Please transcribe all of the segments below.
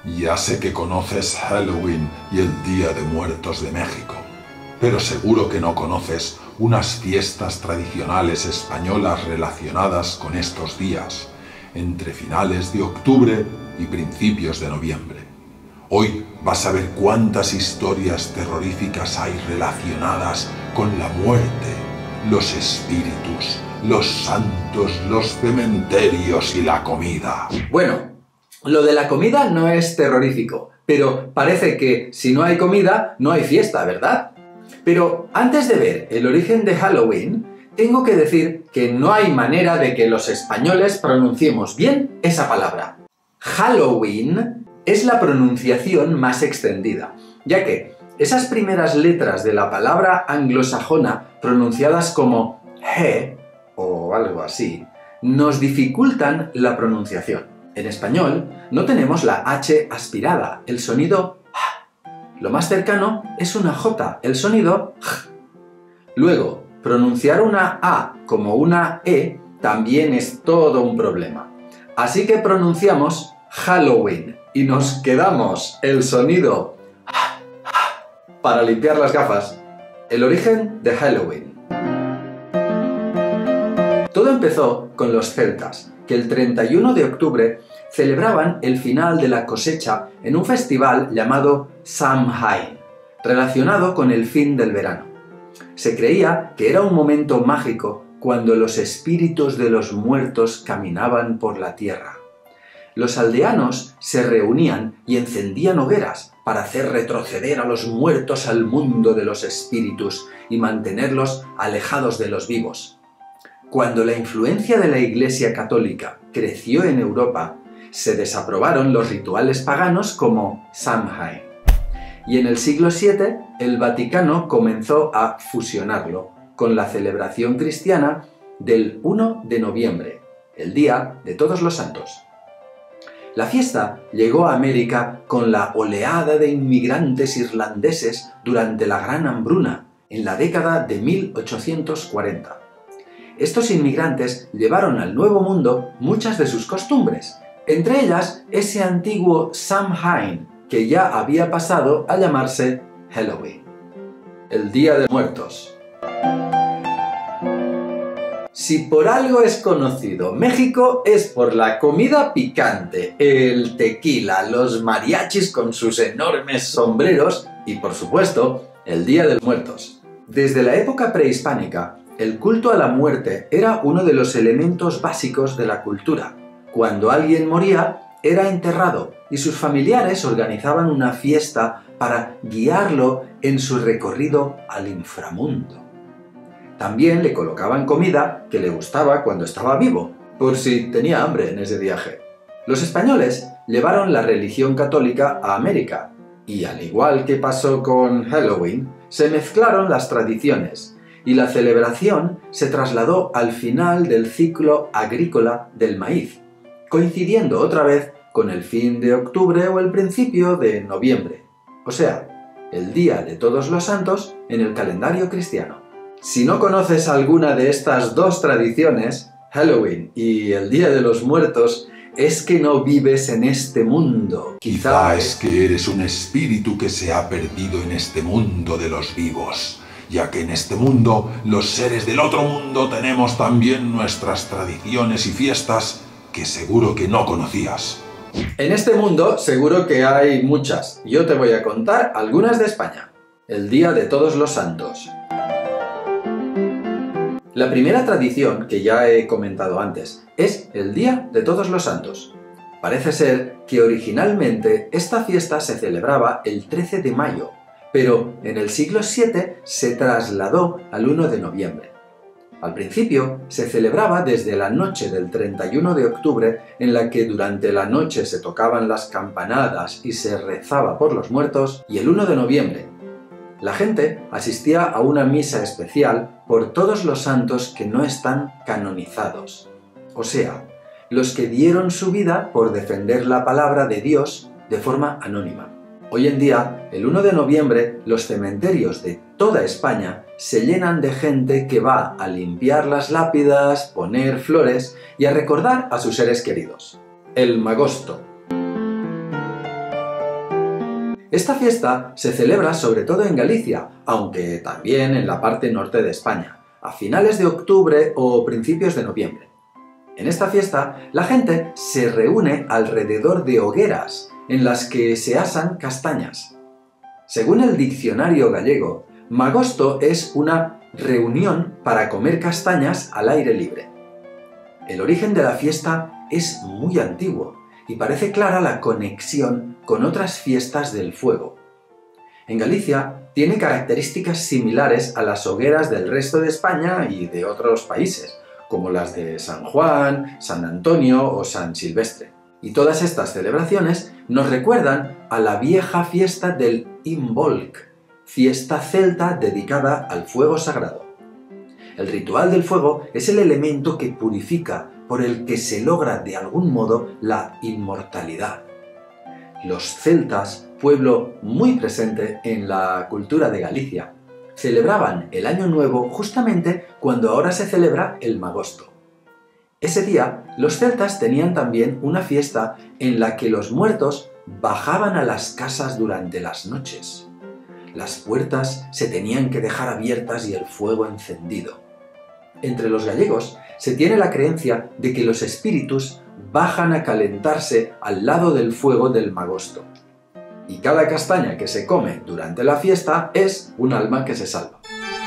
Ya sé que conoces Halloween y el Día de Muertos de México, pero seguro que no conoces unas fiestas tradicionales españolas relacionadas con estos días, entre finales de octubre y principios de noviembre. Hoy vas a ver cuántas historias terroríficas hay relacionadas con la muerte, los espíritus, los santos, los cementerios y la comida. Bueno, lo de la comida no es terrorífico, pero parece que si no hay comida, no hay fiesta, ¿verdad? Pero antes de ver el origen de Halloween, tengo que decir que no hay manera de que los españoles pronunciemos bien esa palabra. Halloween es la pronunciación más extendida, ya que esas primeras letras de la palabra anglosajona pronunciadas como G o algo así, nos dificultan la pronunciación. En español no tenemos la H aspirada, el sonido H. Lo más cercano es una J, el sonido J. Luego, pronunciar una A como una E también es todo un problema. Así que pronunciamos Halloween y nos quedamos el sonido H para limpiar las gafas. El origen de Halloween. Todo empezó con los celtas, que el 31 de octubre celebraban el final de la cosecha en un festival llamado Samhain, relacionado con el fin del verano. Se creía que era un momento mágico cuando los espíritus de los muertos caminaban por la tierra. Los aldeanos se reunían y encendían hogueras para hacer retroceder a los muertos al mundo de los espíritus y mantenerlos alejados de los vivos. Cuando la influencia de la Iglesia Católica creció en Europa, se desaprobaron los rituales paganos como Samhain. Y en el siglo VII, el Vaticano comenzó a fusionarlo con la celebración cristiana del 1 de noviembre, el Día de Todos los Santos. La fiesta llegó a América con la oleada de inmigrantes irlandeses durante la Gran Hambruna, en la década de 1840. Estos inmigrantes llevaron al Nuevo Mundo muchas de sus costumbres, entre ellas ese antiguo Samhain, que ya había pasado a llamarse Halloween, el Día de Muertos. Si por algo es conocido México es por la comida picante, el tequila, los mariachis con sus enormes sombreros y, por supuesto, el Día de Muertos. Desde la época prehispánica, el culto a la muerte era uno de los elementos básicos de la cultura. Cuando alguien moría, era enterrado y sus familiares organizaban una fiesta para guiarlo en su recorrido al inframundo. También le colocaban comida que le gustaba cuando estaba vivo, por si tenía hambre en ese viaje. Los españoles llevaron la religión católica a América y, al igual que pasó con Halloween, se mezclaron las tradiciones y la celebración se trasladó al final del ciclo agrícola del maíz, coincidiendo otra vez con el fin de octubre o el principio de noviembre, o sea, el Día de Todos los Santos en el calendario cristiano. Si no conoces alguna de estas dos tradiciones, Halloween y el Día de los Muertos, es que no vives en este mundo. Quizá es que eres un espíritu que se ha perdido en este mundo de los vivos, ya que en este mundo, los seres del otro mundo tenemos también nuestras tradiciones y fiestas que seguro que no conocías. En este mundo seguro que hay muchas. Yo te voy a contar algunas de España. El Día de Todos los Santos. La primera tradición, que ya he comentado antes, es el Día de Todos los Santos. Parece ser que originalmente esta fiesta se celebraba el 13 de mayo, pero en el siglo VII se trasladó al 1 de noviembre. Al principio se celebraba desde la noche del 31 de octubre, en la que durante la noche se tocaban las campanadas y se rezaba por los muertos, y el 1 de noviembre. La gente asistía a una misa especial por todos los santos que no están canonizados, o sea, los que dieron su vida por defender la palabra de Dios de forma anónima. Hoy en día, el 1 de noviembre, los cementerios de toda España se llenan de gente que va a limpiar las lápidas, poner flores y a recordar a sus seres queridos. El Magosto. Esta fiesta se celebra sobre todo en Galicia, aunque también en la parte norte de España, a finales de octubre o principios de noviembre. En esta fiesta, la gente se reúne alrededor de hogueras, en las que se asan castañas. Según el diccionario gallego, magosto es una reunión para comer castañas al aire libre. El origen de la fiesta es muy antiguo y parece clara la conexión con otras fiestas del fuego. En Galicia tiene características similares a las hogueras del resto de España y de otros países, como las de San Juan, San Antonio o San Silvestre. Y todas estas celebraciones nos recuerdan a la vieja fiesta del Imbolc, fiesta celta dedicada al fuego sagrado. El ritual del fuego es el elemento que purifica, por el que se logra de algún modo la inmortalidad. Los celtas, pueblo muy presente en la cultura de Galicia, celebraban el Año Nuevo justamente cuando ahora se celebra el Magosto. Ese día, los celtas tenían también una fiesta en la que los muertos bajaban a las casas durante las noches. Las puertas se tenían que dejar abiertas y el fuego encendido. Entre los gallegos se tiene la creencia de que los espíritus bajan a calentarse al lado del fuego del Magosto. Y cada castaña que se come durante la fiesta es un alma que se salva.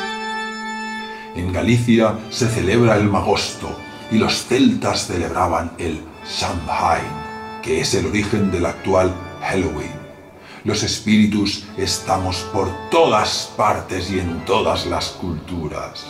En Galicia se celebra el Magosto y los celtas celebraban el Samhain, que es el origen del actual Halloween. Los espíritus estamos por todas partes y en todas las culturas.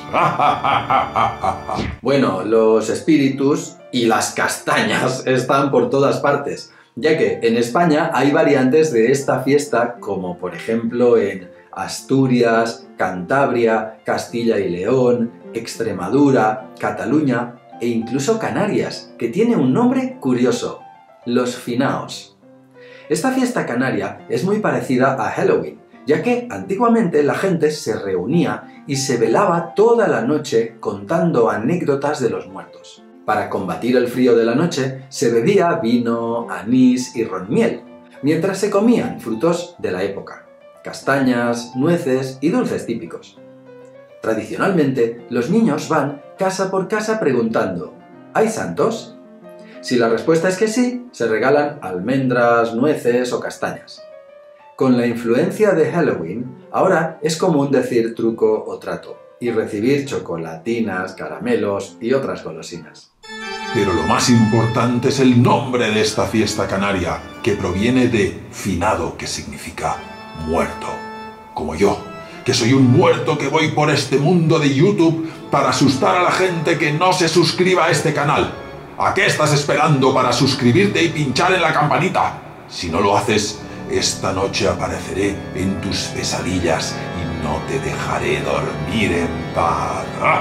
Bueno, los espíritus y las castañas están por todas partes, ya que en España hay variantes de esta fiesta, como por ejemplo en Asturias, Cantabria, Castilla y León, Extremadura, Cataluña e incluso Canarias, que tiene un nombre curioso: los finaos. Esta fiesta canaria es muy parecida a Halloween, ya que antiguamente la gente se reunía y se velaba toda la noche contando anécdotas de los muertos. Para combatir el frío de la noche, se bebía vino, anís y ronmiel, mientras se comían frutos de la época: castañas, nueces y dulces típicos. Tradicionalmente, los niños van casa por casa preguntando: ¿hay santos? Si la respuesta es que sí, se regalan almendras, nueces o castañas. Con la influencia de Halloween, ahora es común decir truco o trato y recibir chocolatinas, caramelos y otras golosinas. Pero lo más importante es el nombre de esta fiesta canaria, que proviene de finado, que significa muerto. Como yo, que soy un muerto que voy por este mundo de YouTube para asustar a la gente que no se suscriba a este canal. ¿A qué estás esperando para suscribirte y pinchar en la campanita? Si no lo haces, esta noche apareceré en tus pesadillas y no te dejaré dormir en paz.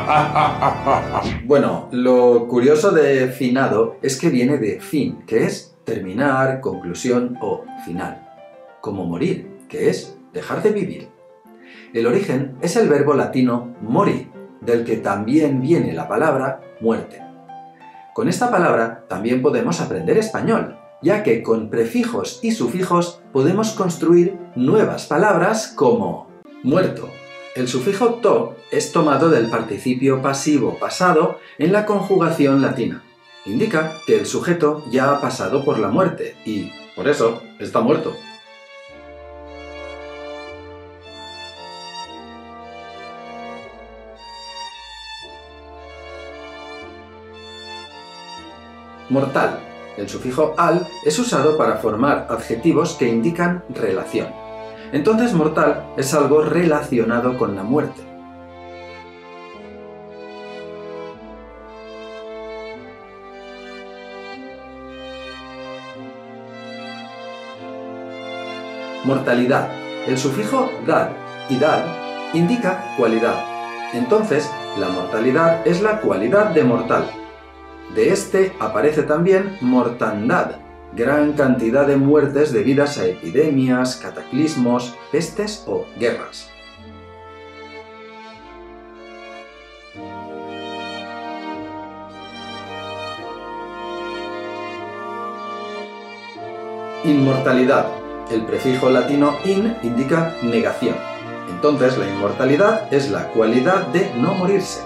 Bueno, lo curioso de finado es que viene de fin, que es terminar, conclusión o final. Como morir, que es dejar de vivir. El origen es el verbo latino mori, del que también viene la palabra muerte. Con esta palabra también podemos aprender español, ya que con prefijos y sufijos podemos construir nuevas palabras como muerto. El sufijo to es tomado del participio pasivo pasado en la conjugación latina. Indica que el sujeto ya ha pasado por la muerte y, por eso, está muerto. Mortal. El sufijo al es usado para formar adjetivos que indican relación. Entonces, mortal es algo relacionado con la muerte. Mortalidad. El sufijo dad y dad indica cualidad. Entonces, la mortalidad es la cualidad de mortal. De este aparece también mortandad, gran cantidad de muertes debidas a epidemias, cataclismos, pestes o guerras. Inmortalidad. El prefijo latino in indica negación. Entonces la inmortalidad es la cualidad de no morirse.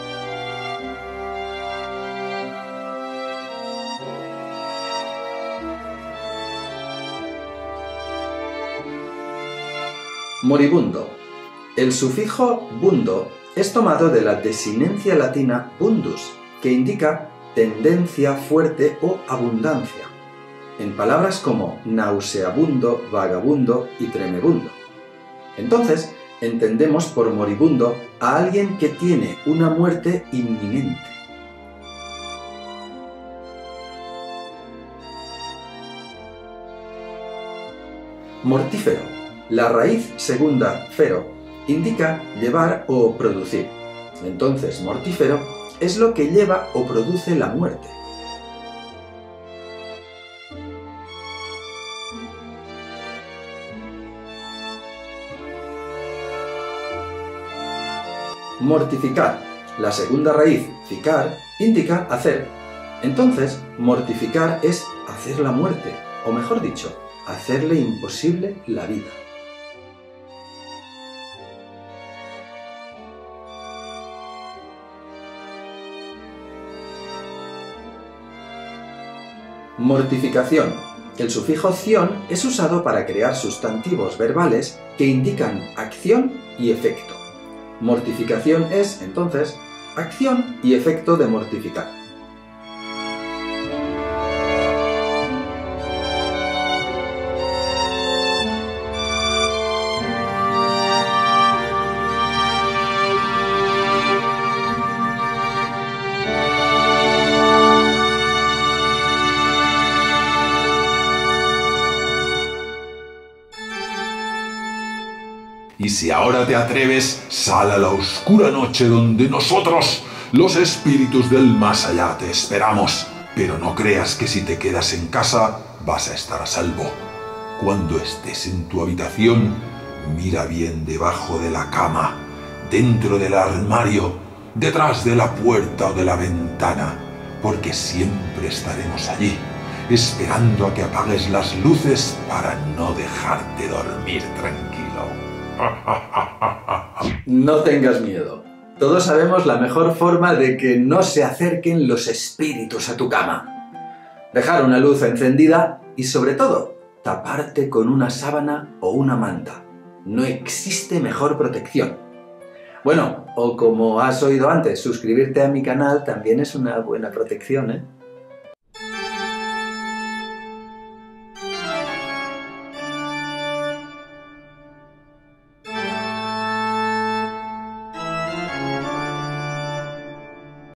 Moribundo. El sufijo bundo es tomado de la desinencia latina bundus, que indica tendencia fuerte o abundancia, en palabras como nauseabundo, vagabundo y tremebundo. Entonces, entendemos por moribundo a alguien que tiene una muerte inminente. Mortífero. La raíz segunda, fero, indica llevar o producir. Entonces, mortífero es lo que lleva o produce la muerte. Mortificar. La segunda raíz, ficar, indica hacer. Entonces, mortificar es hacer la muerte, o mejor dicho, hacerle imposible la vida. Mortificación. El sufijo ción es usado para crear sustantivos verbales que indican acción y efecto. Mortificación es, entonces, acción y efecto de mortificar. Y si ahora te atreves, sal a la oscura noche donde nosotros, los espíritus del más allá, te esperamos. Pero no creas que si te quedas en casa, vas a estar a salvo. Cuando estés en tu habitación, mira bien debajo de la cama, dentro del armario, detrás de la puerta o de la ventana, porque siempre estaremos allí, esperando a que apagues las luces para no dejarte dormir tranquilo. No tengas miedo. Todos sabemos la mejor forma de que no se acerquen los espíritus a tu cama. Dejar una luz encendida y, sobre todo, taparte con una sábana o una manta. No existe mejor protección. Bueno, o como has oído antes, suscribirte a mi canal también es una buena protección, ¿eh?